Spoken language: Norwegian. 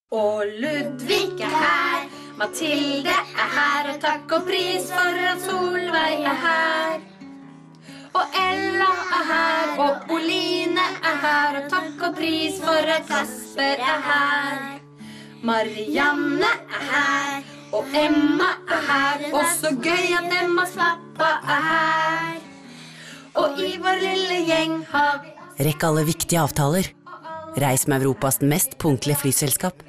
Og Ludvig her, Mathilde her, og takk og pris for at Solveig her. Og Ella her, og Oline her, og takk og pris for at Kasper her. Marianne her, og Emma her, og så gøy at Emmas pappa her. Og i vår lille gjeng har vi... Rekk alle viktige avtaler. Reis med Europas mest punktlige flyselskap.